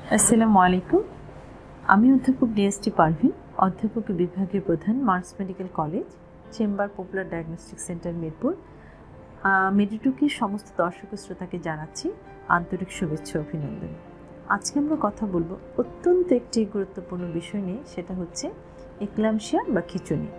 আসসালামু আলাইকুম। আমি অধ্যাপক ডিএসটি পারভিন, অধ্যাপক বিভাগের প্রধান, Marks medical college, chamber popular diagnostic centre, Mirpur. মেডিটুকির সমস্ত দর্শক শ্রোতাকে জানাচ্ছি আন্তরিক শুভেচ্ছা অভিনন্দন। আজকে আমরা কথা বলবো অত্যন্ত একটি গুরুত্বপূর্ণ বিষয় নিয়ে, সেটা হচ্ছে এক্লাম্পসিয়া বা খিঁচুনি।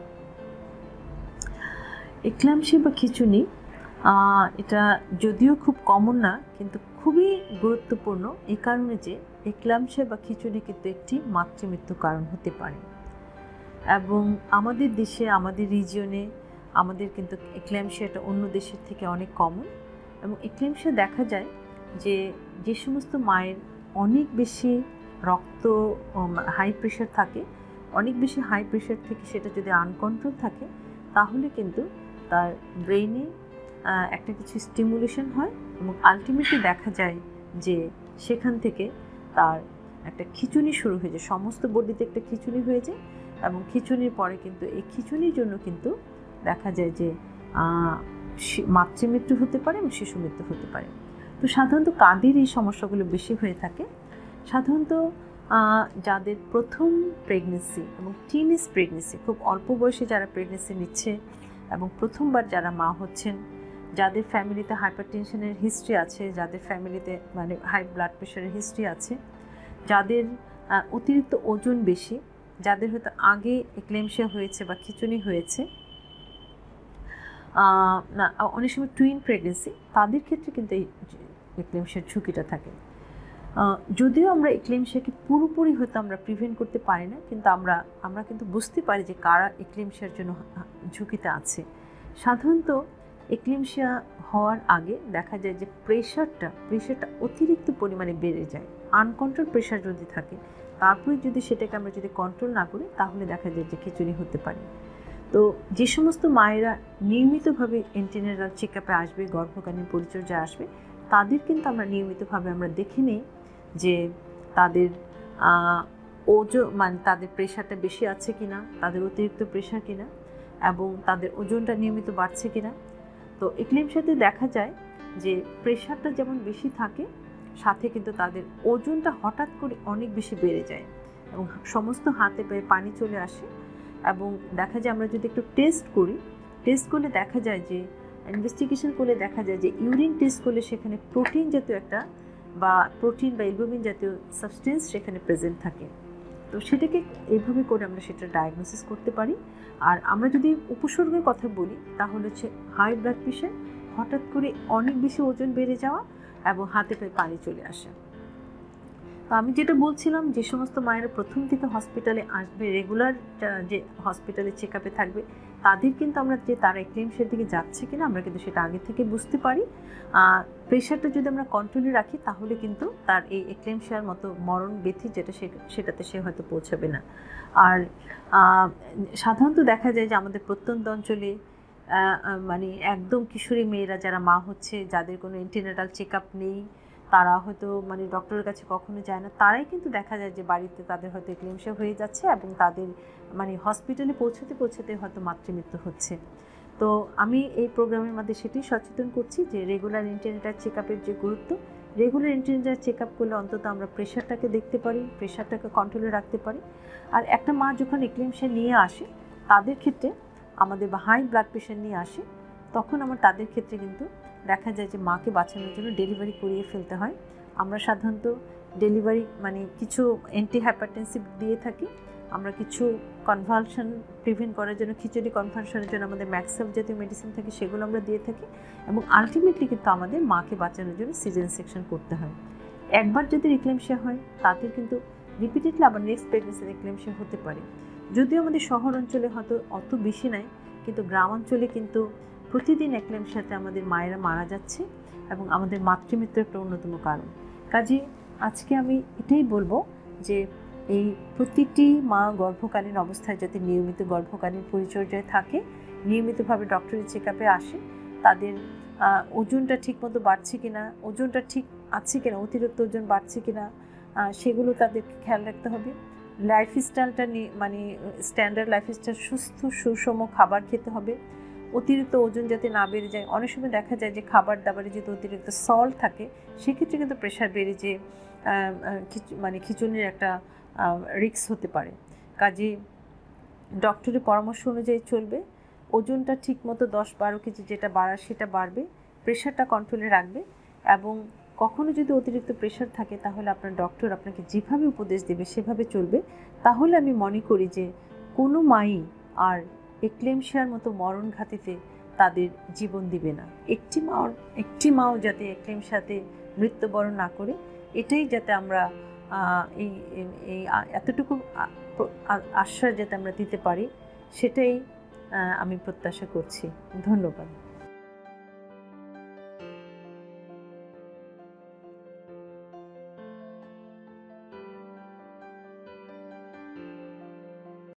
এক্লাম্পসিয়া বা খিঁচুনি এটা যদিও খুব কমন না, কিন্তু খুবই গুরুত্বপূর্ণ এই কারণে যে এক্লাম্পসিয়া বা খিঁচুনি কিন্তু একটি মাতৃমৃত্যুর কারণ হতে পারে। এবং আমাদের দেশে, আমাদের রিজিয়নে আমাদের কিন্তু এক্লাম্পসিয়াটা অন্য দেশের থেকে অনেক কমন। এবং এক্লাম্পসিয়া দেখা যায় যে সমস্ত মায়ের অনেক বেশি রক্ত হাই প্রেশার থাকে, অনেক বেশি হাই প্রেশার থেকে সেটা যদি আনকন্ট্রোল থাকে, তাহলে কিন্তু তার ব্রেইনে একটা কিছু স্টিমুলেশন হয় এবং আলটিমেটলি দেখা যায় যে সেখান থেকে তার একটা খিঁচুনি শুরু হয়ে যায়, সমস্ত বডিতে একটা খিঁচুনি হয়ে যায়। এবং খিঁচুনির পরে কিন্তু এই খিঁচুনির জন্য কিন্তু দেখা যায় যে মাতৃমৃত্যু হতে পারে এবং শিশু মৃত্যু হতে পারে। তো সাধারণত কাদের এই সমস্যাগুলো বেশি হয়ে থাকে? সাধারণত যাদের প্রথম প্রেগনেন্সি এবং টিনেজ প্রেগনেন্সি, খুব অল্প বয়সে যারা প্রেগনেন্সি নিচ্ছে এবং প্রথমবার যারা মা হচ্ছেন, যাদের ফ্যামিলিতে হাইপারটেনশনের হিস্ট্রি আছে, যাদের ফ্যামিলিতে মানে হাই ব্লাড প্রেশারের হিস্ট্রি আছে, যাদের অতিরিক্ত ওজন বেশি, যাদের হয়তো আগে এক্লাম্পসিয়া হয়েছে বা খিঁচুনি হয়েছে, না অনেক সময় টুইন প্রেগনেন্সি, তাদের ক্ষেত্রে কিন্তু এই এক্লাম্পসিয়ার ঝুঁকিটা থাকে। যদিও আমরা এক্লাম্পসিয়াকে পুরোপুরি হয়তো আমরা প্রিভেন্ট করতে পারি না, কিন্তু আমরা কিন্তু বুঝতে পারি যে কারা এক্লাম্পসিয়ার জন্য ঝুঁকিতে আছে। সাধারণত এক্লাম্পসিয়া হওয়ার আগে দেখা যায় যে প্রেশারটা অতিরিক্ত পরিমাণে বেড়ে যায়। আনকন্ট্রোল প্রেশার যদি থাকে, তারপরে যদি সেটাকে আমরা যদি কন্ট্রোল না করি, তাহলে দেখা যায় যে খিঁচুনি হতে পারে। তো যে সমস্ত মায়েরা নিয়মিতভাবে অ্যান্টিনেটাল চেক আপে আসবে, গর্ভকালীন পরিচর্যায় আসবে, তাদের কিন্তু আমরা নিয়মিতভাবে আমরা দেখে নিই যে তাদের ওজন মানে তাদের প্রেশারটা বেশি আছে কিনা, তাদের অতিরিক্ত প্রেশার কিনা, এবং তাদের ওজনটা নিয়মিত বাড়ছে কিনা। তো এক্লাম্পসিয়াতে দেখা যায় যে প্রেশারটা যেমন বেশি থাকে, সাথে কিন্তু তাদের ওজনটা হঠাৎ করে অনেক বেশি বেড়ে যায় এবং সমস্ত হাতে পায়ে পানি চলে আসে। এবং দেখা যায় আমরা যদি একটু টেস্ট করলে দেখা যায় যে ইনভেস্টিগেশন করলে দেখা যায় যে ইউরিন টেস্ট করলে সেখানে প্রোটিন জাতীয় একটা বা অ্যালবুমিন জাতীয় সাবস্টেন্স সেখানে প্রেজেন্ট থাকে। তো সেটাকে এইভাবে করে আমরা সেটা ডায়াগনোসিস করতে পারি। আর আমরা যদি উপসর্গের কথা বলি, তাহলে হচ্ছে হাই ব্লাড প্রেশার, হঠাৎ করে অনেক বেশি ওজন বেড়ে যাওয়া এবং হাতে পায়ে পানি চলে আসা। তো আমি যেটা বলছিলাম, যে সমস্ত মায়েরা প্রথম থেকে হসপিটালে আসবে, রেগুলার যে হসপিটালে চেক আপে থাকবে, তাদের কিন্তু আমরা যে তারা এক্লাম্পসিয়ার দিকে যাচ্ছে কিনা আমরা কিন্তু সেটা আগে থেকে বুঝতে পারি। প্রেশারটা যদি আমরা কন্ট্রোলে রাখি, তাহলে কিন্তু তার এই এক্লাম্পসিয়ার মতো মরণ ব্যাধি সেটাতে সে হয়তো পৌঁছাবে না। আর সাধারণত দেখা যায় যে আমাদের প্রত্যন্ত অঞ্চলে মানে একদম কিশোরী মেয়েরা যারা মা হচ্ছে, যাদের কোনো অ্যান্টিনেটাল চেক আপ নেই, তারা হয়তো মানে ডক্টরের কাছে কখনো যায় না, তারাই কিন্তু দেখা যায় যে বাড়িতে তাদের হয়তো এক্লাম্পসিয়া হয়ে যাচ্ছে এবং তাদের মানে হসপিটালে পৌঁছাতে হয়তো মাতৃমৃত্যু হচ্ছে। তো আমি এই প্রোগ্রামের মধ্যে সেটাই সচেতন করছি যে রেগুলার অ্যান্টিনেটাল চেক আপের যে গুরুত্ব, রেগুলার অ্যান্টিনেটাল চেক আপ করলে অন্তত আমরা প্রেশারটাকে দেখতে পারি, প্রেশারটাকে কন্ট্রোলে রাখতে পারি। আর একটা মা যখন এক্লাম্পসিয়া নিয়ে আসে, তাদের ক্ষেত্রে আমাদের বা হাই ব্লাড প্রেশার নিয়ে আসে, তখন আমার তাদের ক্ষেত্রে কিন্তু দেখা যায় যে মাকে বাঁচানোর জন্য ডেলিভারি করিয়ে ফেলতে হয়। আমরা সাধারণত ডেলিভারি মানে কিছু অ্যান্টি হাইপারটেনসিভ দিয়ে থাকি, আমরা কিছু কনভালশন প্রিভেন্ট করার জন্য, খিচুড়ি কনভালশনের জন্য আমাদের ম্যাক্সাফ জাতীয় মেডিসিন থাকে, সেগুলো আমরা দিয়ে থাকি। এবং আলটিমেটলি কিন্তু আমাদের মাকে বাঁচানোর জন্য সিজারিয়ান সেকশন করতে হয়। একবার যদি এক্লাম্পসিয়া হয়, তাদের কিন্তু রিপিটেডলি আবার নেক্সট প্রেগনেন্সিতে এক্লাম্পসিয়া হতে পারে। যদিও আমাদের শহর অঞ্চলে হয়তো অত বেশি নাই, কিন্তু গ্রাম অঞ্চলে কিন্তু প্রতিদিন এক্লাম্পসিয়াতে আমাদের মায়েরা মারা যাচ্ছে এবং আমাদের মাতৃমৃত্যুর একটা অন্যতম কারণ। কাজে আজকে আমি এটাই বলবো যে এই প্রতিটি মা গর্ভকালীন অবস্থায় যাতে নিয়মিত গর্ভকালীন পরিচর্যায় থাকে, নিয়মিতভাবে ডক্টরের চেক আপে আসে, তাদের ওজনটা ঠিকমতো বাড়ছে কিনা, ওজনটা ঠিক আছে কিনা, অতিরিক্ত ওজন বাড়ছে কিনা, সেগুলো তাদেরকে খেয়াল রাখতে হবে। লাইফস্টাইলটা মানে স্ট্যান্ডার্ড লাইফস্টাইল, সুস্থ সুষম খাবার খেতে হবে, অতিরিক্ত ওজন যাতে না বেড়ে যায়। অনেক সময় দেখা যায় যে খাবার দাবারে যদি অতিরিক্ত সল্ট থাকে, সেক্ষেত্রে কিন্তু প্রেশার বেড়ে যেয়ে মানে খিঁচুনির একটা রিস্ক হতে পারে। কাজে ডক্টরের পরামর্শ অনুযায়ী চলবে। ওজনটা ঠিকমতো 10-12 কেজি যেটা বাড়ার সেটা বাড়বে, প্রেশারটা কন্ট্রোলে রাখবে, এবং কখনো যদি অতিরিক্ত প্রেশার থাকে তাহলে আপনার ডক্টর আপনাকে যেভাবে উপদেশ দেবে সেভাবে চলবে। তাহলে আমি মনে করি যে কোনো মাই আর এক্লেমশিয়ার মতো মরণঘাতীতে তাদের জীবন দিবে না। একটি মাও যাতে এক্লেমশিয়াতে মৃত্যুবরণ না করে, এটাই যাতে আমরা এই এতটুকু আশ্বাস যাতে আমরা দিতে পারি, সেটাই আমি প্রত্যাশা করছি। ধন্যবাদ।